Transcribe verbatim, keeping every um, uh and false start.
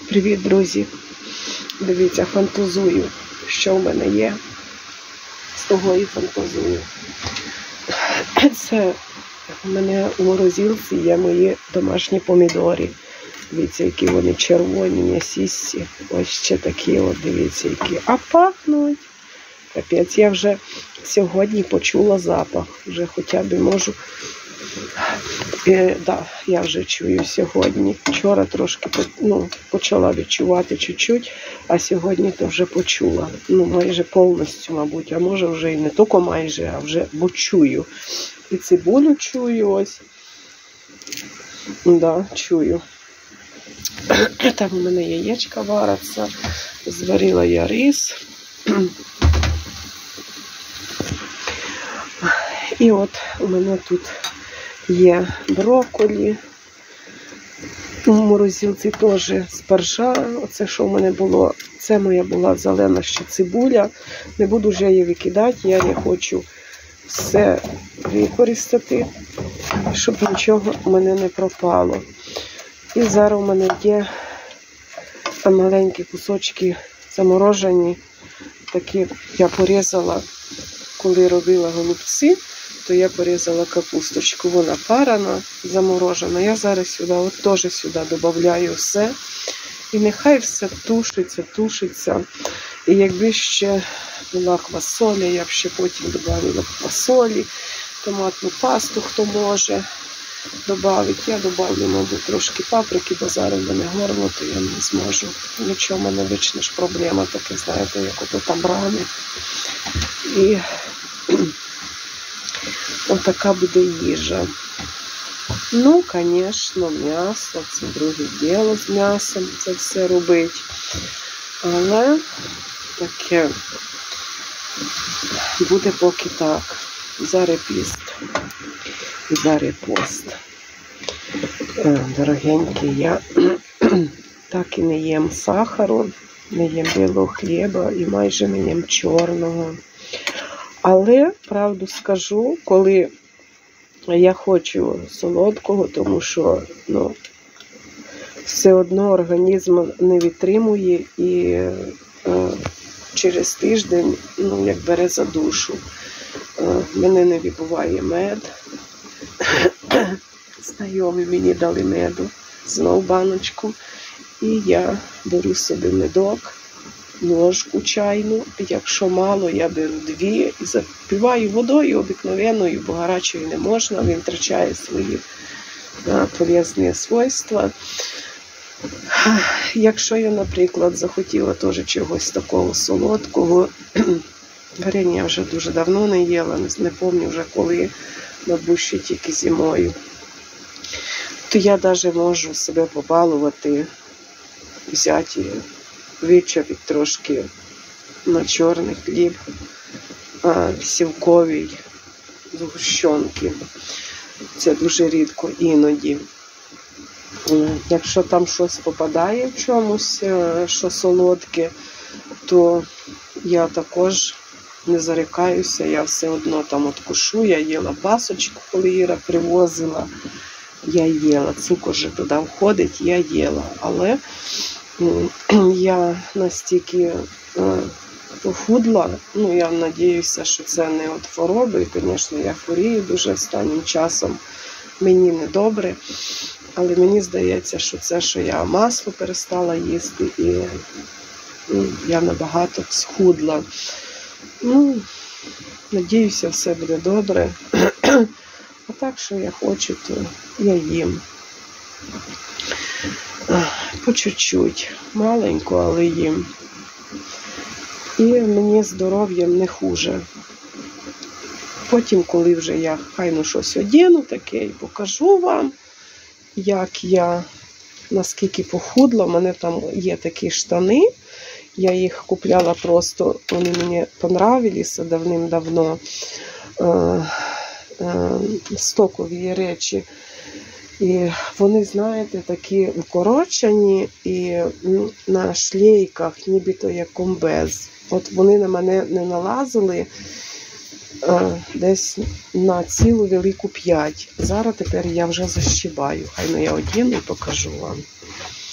Привіт, друзі! Дивіться, фантазую, що в мене є. З того і фантазую. Це в мене у морозилці є мої домашні помідори. Дивіться, які вони червоні, м'ясисті. Ось ще такі от, дивіться, які. А пахнуть. Капець, я вже сьогодні почула запах. Вже хоча б можу. Е, да, я вже чую сьогодні. Вчора трошки ну, почала відчувати чуть-чуть, а сьогодні то вже почула. Ну, майже повністю, мабуть. А може вже і не тільки майже, а вже, бо чую. І цибулю чую ось. Да, чую. Там у мене яєчка варяться. Зварила я рис. І от у мене тут є брокколі. У морозилці теж спаржа. Оце, що в мене було, це моя була зелена ще цибуля. Не буду вже її викидати, я не хочу все використати, щоб нічого у мене не пропало. І зараз у мене є маленькі кусочки заморожені. Такі я порізала, коли робила голубці, то я порізала капусточку. Вона парена, заморожена. Я зараз сюди, от теж сюди додаю все. І нехай все тушиться, тушиться. І якби ще була квасоля, я б ще потім додала квасолі, томатну пасту, хто може додати. Я додавлю, мабуть, трошки паприки, бо зараз в мене горло, то я не зможу. Нічого, в мене вічна ж проблема така, знаєте, як ото там рани. І отака буде їжа. Ну, звісно, м'ясо, це друге діло з м'ясом, це все робить. Але таке буде поки так. Зараз піст. І зараз пост. Дорогенькі, я так і не їм сахару, не їм білого хліба і майже не їм чорного. Але, правду скажу, коли я хочу солодкого, тому що ну, все одно організм не витримує і е, через тиждень ну, як бере за душу. Е, мене не вибуває мед. Знайомі мені дали меду, знову баночку. І я беру собі медок, ложку чайну. Якщо мало, я беру дві і запиваю водою обикновенною, бо гарячою не можна, він втрачає свої полезні свойства. Якщо я, наприклад, захотіла теж чогось такого солодкого, варення я вже дуже давно не їла, не пам'ятаю вже коли, мабуть, ще тільки зимою, то я навіть можу себе побалувати, взяти вичавити трошки на чорний хліб, сівковий, згущенки. Це дуже рідко іноді. Якщо там щось попадає в чомусь, що солодке, то я також не зарікаюся, я все одно там откушу. Я їла пасочку, коли Іра привозила, я їла. Цукор же туди входить, я їла. Але я настільки похудла, ну я сподіваюся, що це не від хвороби, і, звісно, я хворію дуже останнім часом, мені не добре, але мені здається, що це, що я масло перестала їсти, і ну, я набагато схудла. Ну, сподіваюся, все буде добре. А так, що я хочу, то я їм. По чуть-чуть, маленько, але їм. І мені здоров'ям не хуже. Потім, коли вже я хай ну щось одягну таке і покажу вам, як я, наскільки похудла. У мене там є такі штани. Я їх купляла просто, вони мені понравилися давним-давно. Стокові речі. І вони, знаєте, такі укорочені і на шлейках, нібито як комбез. От вони на мене не налазили десь на цілу велику п'ять. Зараз тепер я вже защібаю. Хай ну я одіну і покажу вам.